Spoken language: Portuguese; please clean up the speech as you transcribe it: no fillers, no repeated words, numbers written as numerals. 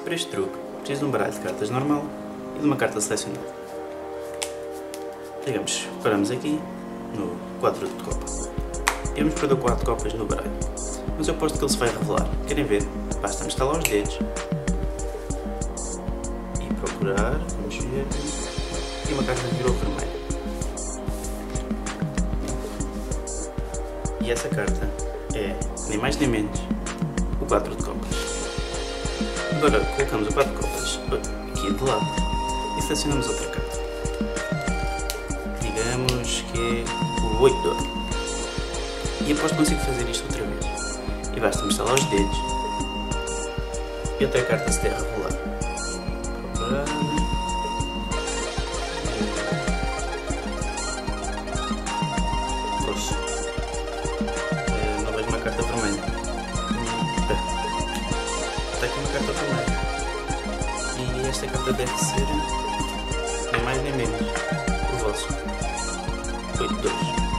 Para este truque, preciso de um baralho de cartas normal e de uma carta selecionada. Digamos, paramos aqui no quadro de copa. E vamos perder o quadro de copas no baralho. Mas eu aposto que ele se vai revelar. Querem ver? Basta-me estalar os dedos e procurar, vamos ver, e uma carta virou vermelha. E essa carta é, nem mais nem menos, o 4 de copas. Agora colocamos o 4 de copas aqui de lado e selecionamos outra carta. Digamos que é o 8 de ouro. E aposto que consigo fazer isto outra vez. E basta-me estalar os dedos e até a carta se der a revelar. Poxa, não vejo uma carta vermelha. Está aqui uma carta vermelha. E esta carta deve ser nem mais nem menos o vosso 8 de ouros.